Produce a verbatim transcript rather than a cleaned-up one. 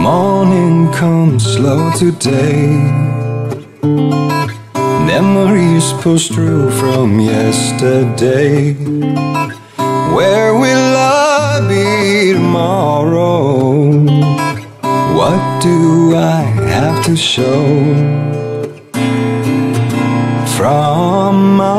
morning comes slow today. Memories push through from yesterday. Where will I be tomorrow? What do I have to show? From my